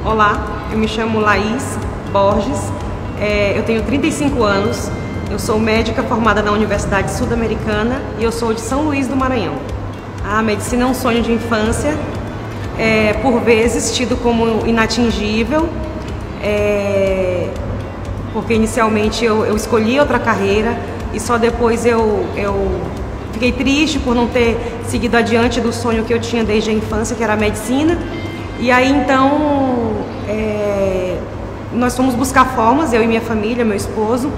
Olá, eu me chamo Laís Borges, eu tenho 35 anos, eu sou médica formada na Universidade Sul-Americana e eu sou de São Luís do Maranhão. A medicina é um sonho de infância, por vezes tido como inatingível, porque inicialmente eu escolhi outra carreira e só depois eu fiquei triste por não ter seguido adiante do sonho que eu tinha desde a infância, que era a medicina. E aí então nós fomos buscar formas, eu e minha família, meu esposo,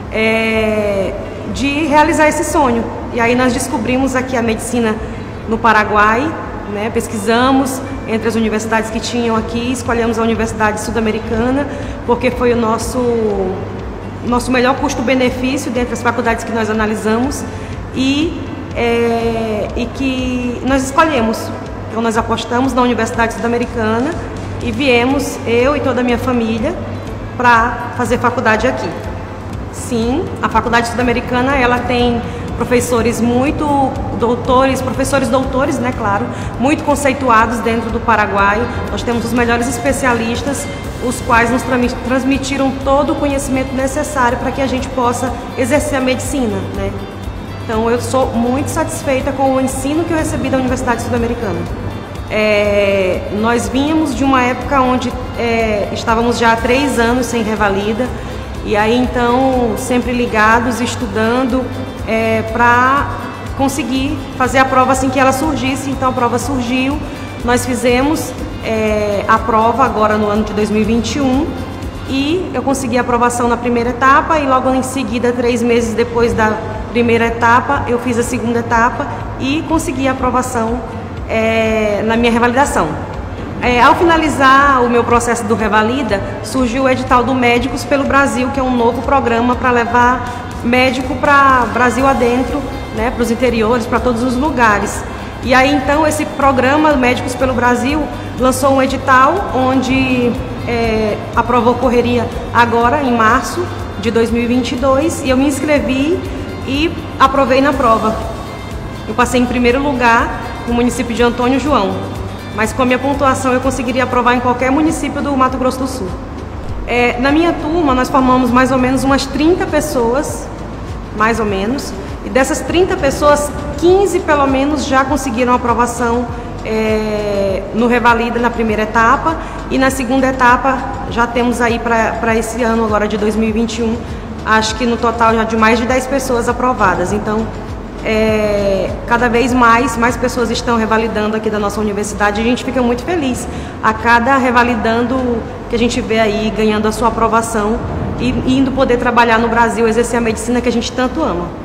de realizar esse sonho. E aí nós descobrimos aqui a medicina no Paraguai, né? Pesquisamos entre as universidades que tinham aqui, escolhemos a Universidade Sul-Americana, porque foi o nosso melhor custo-benefício dentre as faculdades que nós analisamos e que nós escolhemos. Então nós apostamos na Universidade Sul-Americana e viemos, eu e toda a minha família, para fazer faculdade aqui. Sim, a Faculdade Sul-Americana, ela tem professores professores doutores, né, claro, muito conceituados dentro do Paraguai. Nós temos os melhores especialistas, os quais nos transmitiram todo o conhecimento necessário para que a gente possa exercer a medicina, né? Então eu sou muito satisfeita com o ensino que eu recebi da Universidade Sul-Americana. Nós vínhamos de uma época onde estávamos já há 3 anos sem revalida, e aí então sempre ligados, estudando para conseguir fazer a prova assim que ela surgisse. Então a prova surgiu, nós fizemos a prova agora no ano de 2021 e eu consegui a aprovação na primeira etapa e logo em seguida, 3 meses depois da primeira etapa, eu fiz a segunda etapa e consegui a aprovação na minha revalidação. Ao finalizar o meu processo do Revalida, surgiu o edital do Médicos pelo Brasil, que é um novo programa para levar médico para Brasil adentro, né, para os interiores, para todos os lugares. E aí então esse programa Médicos pelo Brasil lançou um edital onde a prova ocorreria agora em março de 2022 e eu me inscrevi e aprovei na prova. Eu passei em primeiro lugar no município de Antônio João, mas com a minha pontuação eu conseguiria aprovar em qualquer município do Mato Grosso do Sul. Na minha turma nós formamos mais ou menos umas 30 pessoas, mais ou menos, e dessas 30 pessoas, 15 pelo menos já conseguiram aprovação no Revalida na primeira etapa, e na segunda etapa já temos aí para esse ano agora de 2021, acho que no total já de mais de 10 pessoas aprovadas. Então cada vez mais pessoas estão revalidando aqui da nossa universidade e a gente fica muito feliz a cada revalidando que a gente vê aí ganhando a sua aprovação e indo poder trabalhar no Brasil, exercer a medicina que a gente tanto ama.